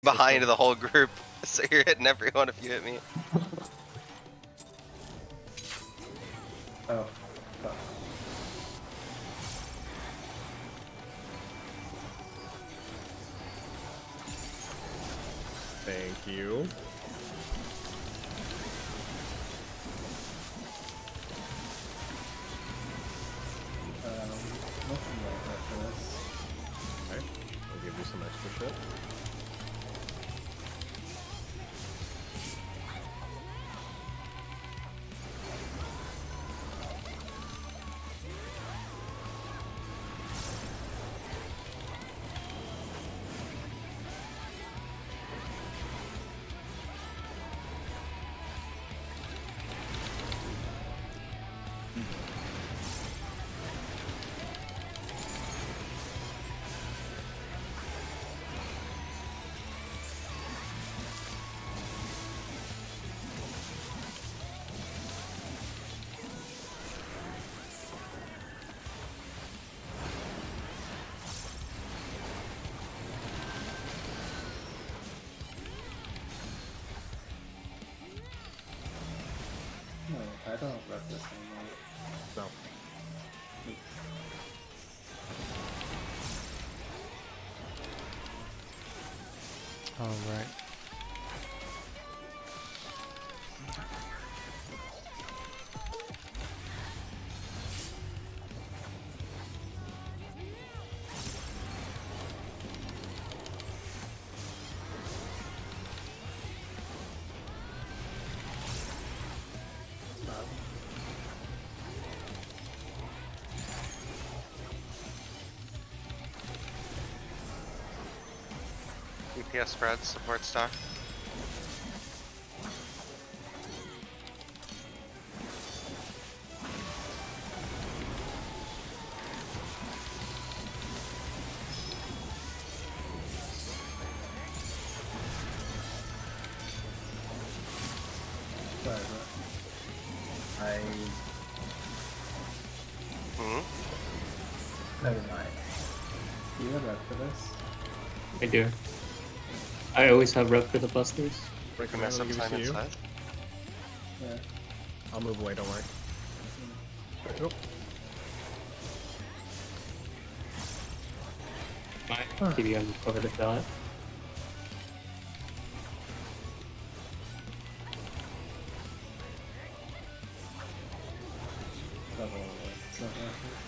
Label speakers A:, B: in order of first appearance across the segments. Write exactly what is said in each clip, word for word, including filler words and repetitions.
A: behind the whole group, so you're hitting everyone if you hit me.
B: Oh, fuck.
C: Thank you.
B: Um, nothing like that for this.
C: Okay, I'll give you some extra shit.
B: No, I don't rep this anymore.
C: No.
D: All right.
A: D P S spread, support stock.
B: Sorry, but I...
A: Hmm?
B: Never mind. You have rep for this?
E: I do. I always have rep for the busters.
A: You can
C: Recommend
A: mess
C: I'll
A: up
C: give it to
A: Simon's
C: you.
A: side.
B: Yeah.
C: I'll move away, don't worry. Nope.
E: My T V on cover the shot.
B: Double away. It's not worth it.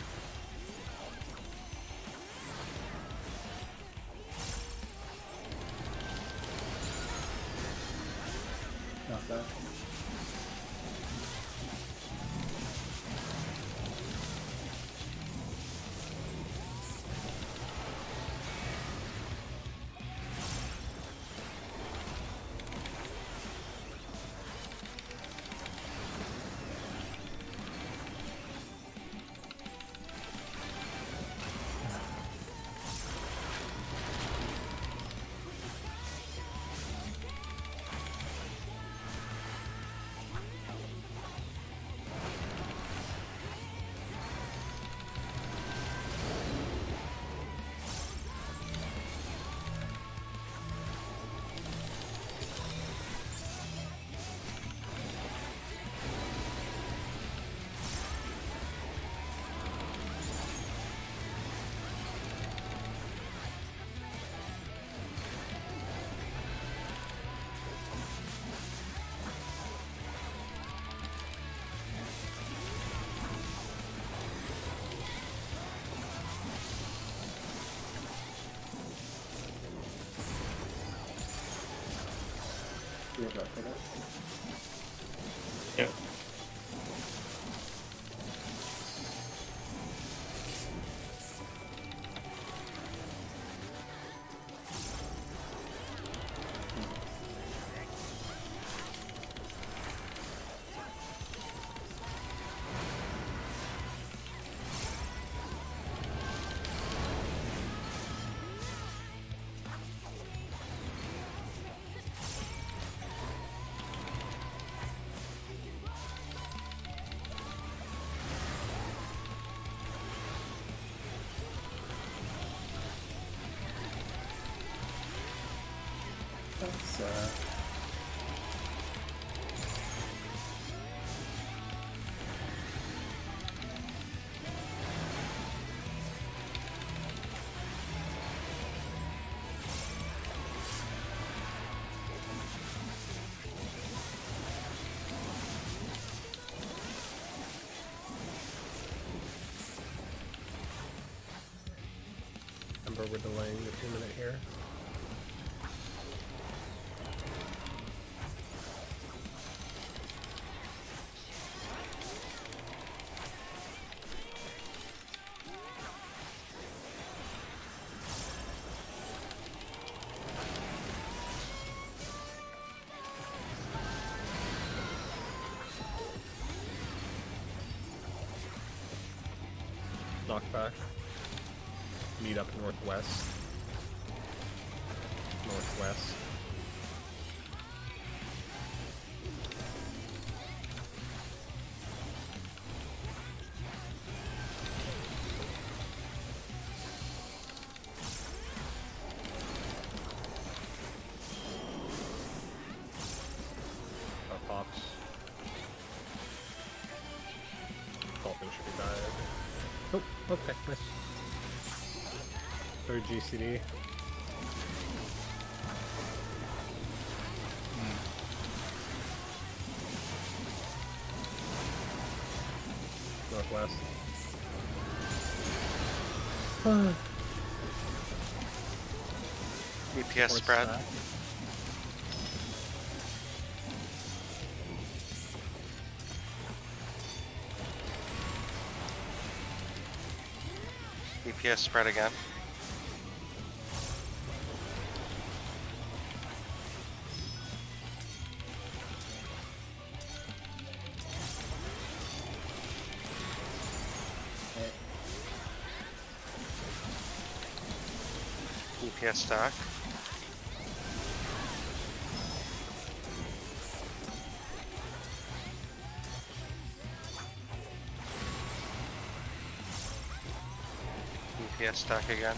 B: Not bad. You have rep for this?
E: Yep.
B: That's uh.
C: Remember, we're delaying the two minute here. Knockback. Meet up northwest. Northwest. Our pops. Dolphin should be died. Oh, okay, nice. Third G C D. Northwest.
A: D P S spread.
C: Stack.
A: D P S spread again. D P S stack. D P S stack again.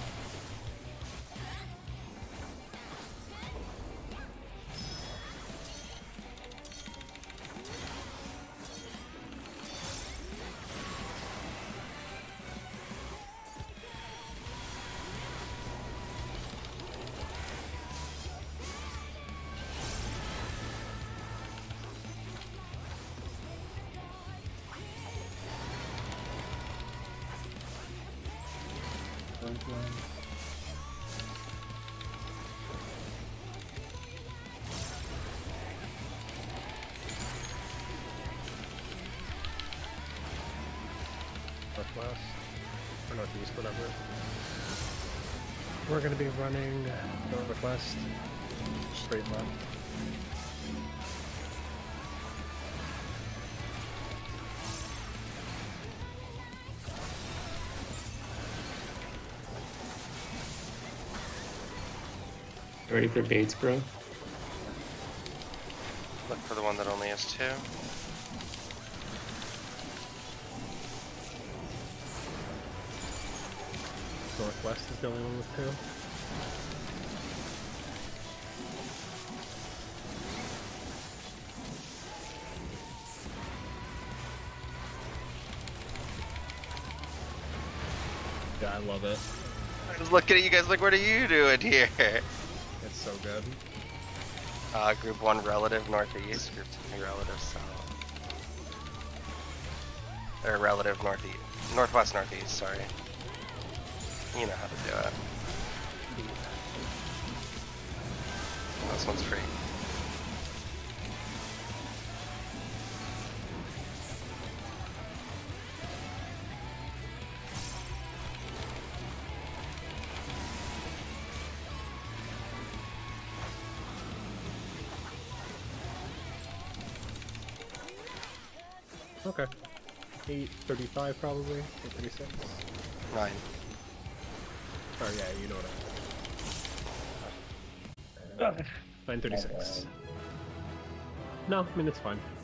C: Northwest. Or northeast, whatever. We're gonna be running northwest. Straight left.
E: Ready for baits, bro?
A: Look for the one that only has two.
C: Northwest is the only one with two. Yeah, I love it.
A: I was looking at you guys like, what are you doing here?
C: It's so good.
A: Uh, group one relative northeast, group two relative south. Or relative northeast, northwest northeast, sorry. You know how to do it. This one's free.
C: Okay. eight thirty-five probably. eight thirty-six.
A: Nine.
C: Oh yeah, you know what I mean. nine thirty-six. No, I mean it's fine.